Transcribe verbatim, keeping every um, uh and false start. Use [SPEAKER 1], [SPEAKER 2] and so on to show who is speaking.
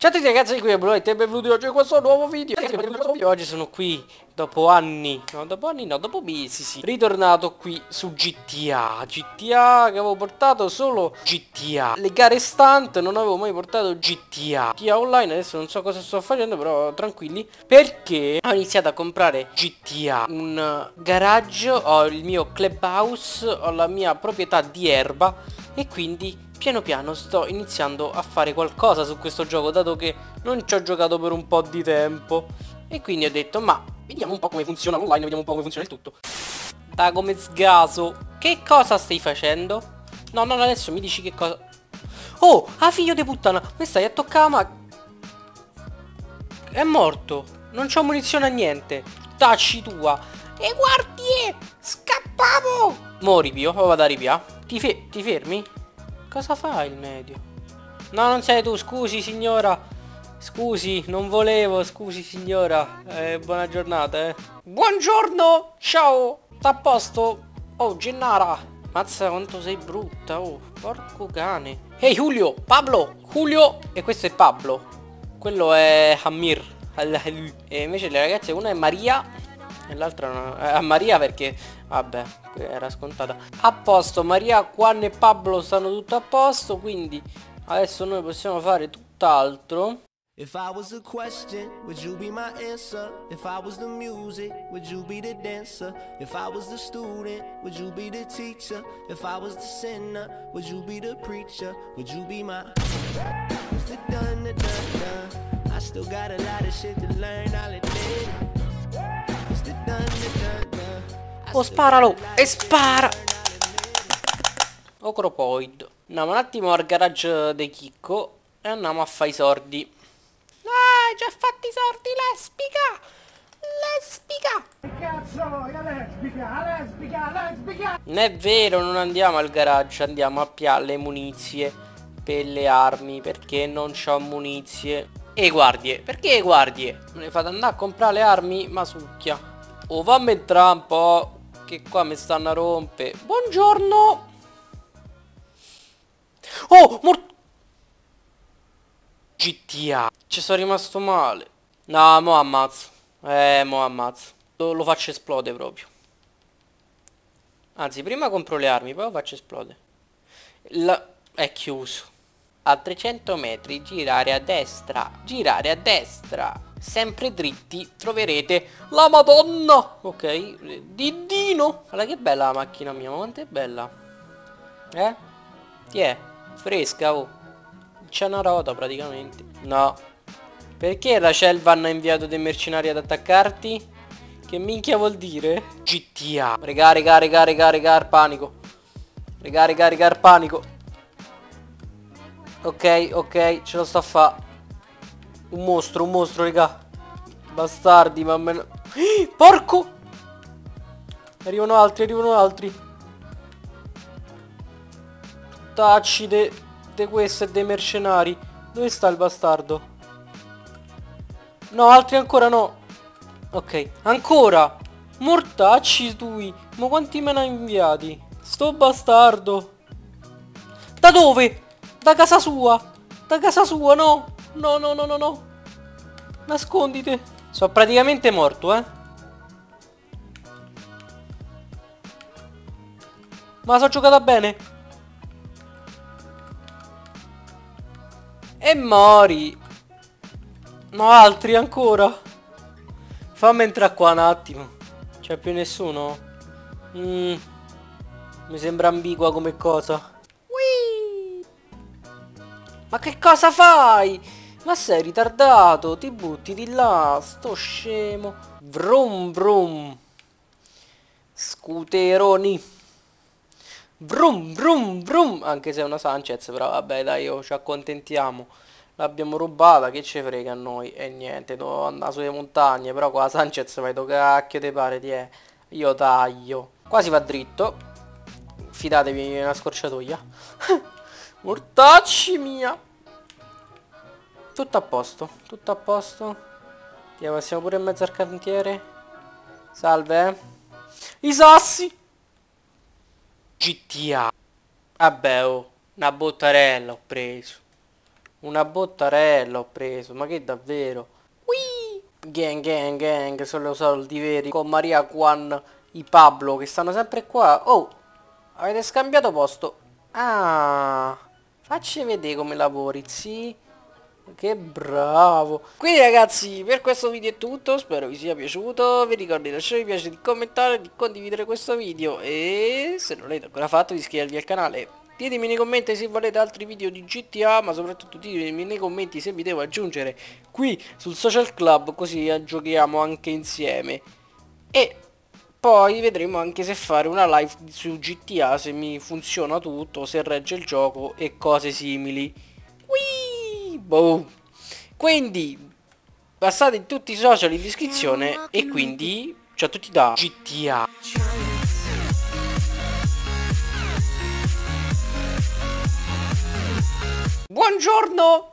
[SPEAKER 1] Ciao a tutti ragazzi, qui è Bruno e benvenuti oggi in questo nuovo video. Oggi sono qui, dopo anni, no dopo anni no, dopo mesi sì, ritornato qui su G T A. G T A che avevo portato solo G T A. Le gare stunt non avevo mai portato G T A. G T A online adesso non so cosa sto facendo, però tranquilli, perché ho iniziato a comprare G T A. Un garage, ho il mio clubhouse, ho la mia proprietà di erba e quindi piano piano sto iniziando a fare qualcosa su questo gioco, dato che non ci ho giocato per un po' di tempo. E quindi ho detto, ma vediamo un po' come funziona online, vediamo un po' come funziona il tutto. Da come sgaso. Che cosa stai facendo? No, no, adesso mi dici che cosa... Oh, ah figlio di puttana, mi stai a toccare ma... È morto. Non c'ho munizione a niente. Tacci tua. E guardie, scappavo. Mo ripio, o vado a ripia. Ti, fe ti fermi? Cosa fa il medio? No, non sei tu, scusi signora. Scusi, non volevo, scusi signora. Eh, buona giornata, eh. Buongiorno, ciao. Sta a posto? Oh, Gennara. Mazza quanto sei brutta, oh. Porco cane. Ehi, Julio, Pablo, Julio. E questo è Pablo. Quello è Hamir. E invece le ragazze, una è Maria e l'altra no, eh, a Maria perché vabbè era scontata. A posto, Maria, Juan e Pablo stanno tutto a posto, quindi adesso noi possiamo fare tutt'altro.
[SPEAKER 2] If I was a question, would you be my answer? If I was the music, would you be the dancer? If I was the student, would you be the teacher? If I was the sinner, would you be the preacher? Would you be my What's the done, the done, done? I still got a lot of shit to learn, I'll admit. What's the done, the done, done?
[SPEAKER 1] Oh, sparalo! E spara! Ocropoid. Andiamo un attimo al garage di Chicco e andiamo a fare i sordi. Ah, hai già fatti i sordi, lesbica! Lesbica!
[SPEAKER 3] Cazzo, la lesbica, la lesbica, la lesbica!
[SPEAKER 1] Non è vero, non andiamo al garage, andiamo a piare le munizie per le armi, perché non c'ho munizie. E guardie, perché guardie? Me ne fate andare a comprare le armi? Ma succhia. Oh, fammi entrare un po', che qua mi stanno a rompe. Buongiorno! Oh, morto! G T A. Ci sono rimasto male. No, mo ammazzo. Eh, mo ammazzo. Lo, lo faccio esplodere proprio. Anzi, prima compro le armi, poi lo faccio esplodere. La... È chiuso. A trecento metri, girare a destra. Girare a destra. Sempre dritti, troverete la Madonna. Ok, Diddino. Guarda che bella la macchina mia, ma quanto è bella. Eh? Ti è? Fresca, oh. C'è una rota praticamente. No. Perché la Shelvan ha inviato dei mercenari ad attaccarti? Che minchia vuol dire? G T A. Regà, regà, regà, regà, regà, panico. Regà, regà, regà, panico. Ok, ok, ce lo sto a fa. Un mostro, un mostro, regà. Bastardi, ma me... Porco! Arrivano altri, arrivano altri. Tacci de... de questo e dei mercenari. Dove sta il bastardo? No, altri ancora no. Ok, ancora. Mortacci tui. Ma quanti me ne hai inviati? Sto bastardo. Da dove? Da casa sua. Da casa sua, no. No, no, no, no, no. Nascondite. Sono praticamente morto, eh. Ma sono giocata bene. E mori. No, altri ancora. Fammi entrare qua un attimo. C'è più nessuno? Mm, mi sembra ambigua come cosa. Whee! Ma che cosa fai? Ma sei ritardato? Ti butti di là, sto scemo. Vrum vrum. Scooteroni. Vrum vrum vrum. Anche se è una Sanchez, però vabbè dai, oh, ci accontentiamo. L'abbiamo rubata, che ci frega a noi. E niente, devo andare sulle montagne. Però con la Sanchez vai do cacchio te pare ti è. Io taglio. Qua si va dritto. Fidatevi, una scorciatoia. Mortacci mia. Tutto a posto, tutto a posto. Ti passiamo pure in mezzo al cantiere. Salve, eh. I sassi. G T A. Vabbè, oh, una bottarella ho preso. Una bottarella ho preso, ma che davvero? Whee! Gang gang gang, sono i soldi veri. Con Maria Juan, i Pablo, che stanno sempre qua. Oh, avete scambiato posto. Ah, facci vedere come lavori, sì. Che bravo. Quindi ragazzi, per questo video è tutto. Spero vi sia piaciuto. Vi ricordo di lasciare mi piace, di commentare, di condividere questo video. E se non l'avete ancora fatto, di iscrivervi al canale. Ditemi nei commenti se volete altri video di G T A, ma soprattutto ditemi nei commenti se vi devo aggiungere qui sul social club, così giochiamo anche insieme. E poi vedremo anche se fare una live su G T A, se mi funziona tutto, se regge il gioco e cose simili. Boh. Quindi passate in tutti i social in descrizione. E quindi ciao a tutti da G T A. Buongiorno.